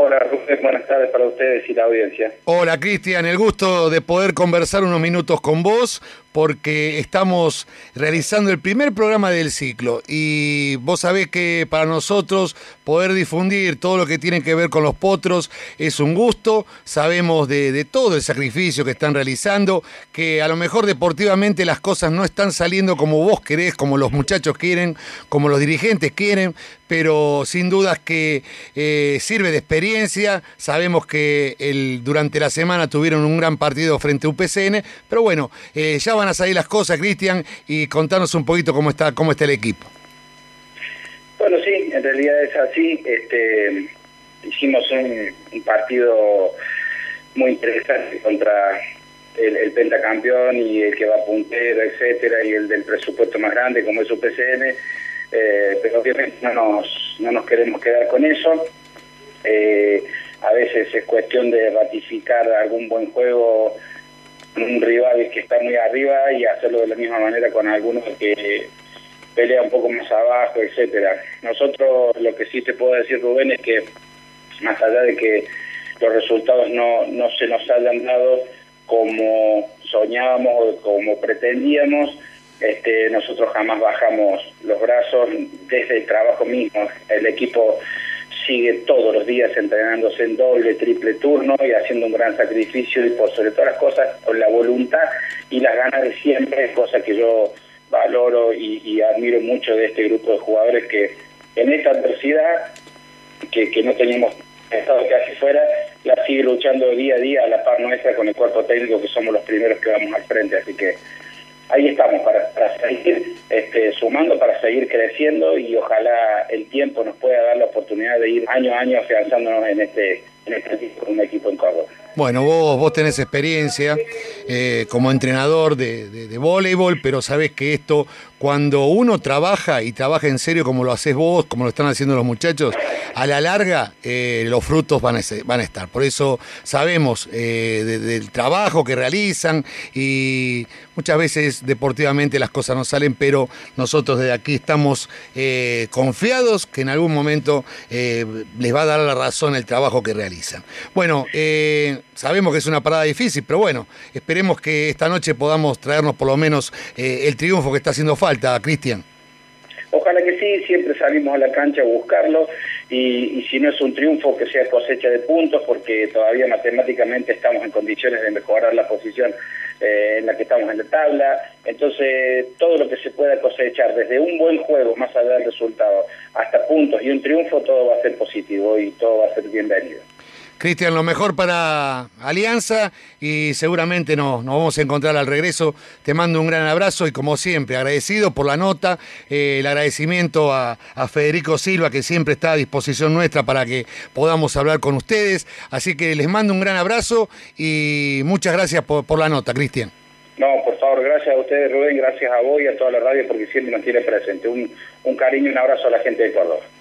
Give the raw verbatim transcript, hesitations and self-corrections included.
Hola Rubén, buenas tardes para ustedes y la audiencia. Hola Cristian, el gusto de poder conversar unos minutos con vos porque estamos realizando el primer programa del ciclo y vos sabés que para nosotros poder difundir todo lo que tiene que ver con los potros es un gusto, sabemos de, de todo el sacrificio que están realizando, que a lo mejor deportivamente las cosas no están saliendo como vos querés, como los muchachos quieren, como los dirigentes quieren, pero sin dudas que eh, sirve de experiencia. Sabemos que el, durante la semana tuvieron un gran partido frente a U P C N, pero bueno, eh, ya van a salir las cosas, Cristian, y contanos un poquito cómo está, cómo está el equipo. Bueno, sí, en realidad es así. Este, hicimos un, un partido muy interesante contra el, el pentacampeón y el que va puntero, etcétera, y el del presupuesto más grande como es U P C N. Eh, pero obviamente no nos, no nos queremos quedar con eso. Eh, a veces es cuestión de ratificar algún buen juego con un rival que está muy arriba y hacerlo de la misma manera con algunos que pelea un poco más abajo, etcétera. Nosotros lo que sí te puedo decir, Rubén, es que más allá de que los resultados no, no se nos hayan dado como soñábamos o como pretendíamos, Este, nosotros jamás bajamos los brazos desde el trabajo mismo. El equipo sigue todos los días entrenándose en doble, triple turno y haciendo un gran sacrificio y por sobre todas las cosas con la voluntad y las ganas de siempre, cosa que yo valoro y, y admiro mucho de este grupo de jugadores que en esta adversidad que, que no teníamos estado casi fuera, la sigue luchando día a día a la par nuestra con el cuerpo técnico, que somos los primeros que vamos al frente, así que ahí estamos para, para seguir este, sumando, para seguir creciendo y ojalá el tiempo nos pueda dar la oportunidad de ir año a año afianzándonos en este en este equipo, un equipo en Córdoba. Bueno, vos, vos tenés experiencia eh, como entrenador de, de, de voleibol, pero sabés que esto, cuando uno trabaja y trabaja en serio como lo haces vos, como lo están haciendo los muchachos, a la larga eh, los frutos van a, van a estar. Por eso sabemos eh, de, del trabajo que realizan y muchas veces deportivamente las cosas no salen, pero nosotros desde aquí estamos eh, confiados que en algún momento eh, les va a dar la razón el trabajo que realizan. Bueno, eh, sabemos que es una parada difícil, pero bueno, esperemos que esta noche podamos traernos por lo menos eh, el triunfo que está haciendo falta, Cristian. Ojalá que sí, siempre salimos a la cancha a buscarlo y, y si no es un triunfo que sea cosecha de puntos, porque todavía matemáticamente estamos en condiciones de mejorar la posición eh, en la que estamos en la tabla. Entonces todo lo que se pueda cosechar desde un buen juego, más allá del resultado, hasta puntos y un triunfo, todo va a ser positivo y todo va a ser bienvenido. Cristian, lo mejor para Alianza y seguramente nos, nos vamos a encontrar al regreso. Te mando un gran abrazo y como siempre, agradecido por la nota, eh, el agradecimiento a, a Federico Silva, que siempre está a disposición nuestra para que podamos hablar con ustedes. Así que les mando un gran abrazo y muchas gracias por, por la nota, Cristian. No, por favor, gracias a ustedes, Rubén, gracias a vos y a toda la radio porque siempre nos tiene presente. Un, un cariño y un abrazo a la gente de Córdoba.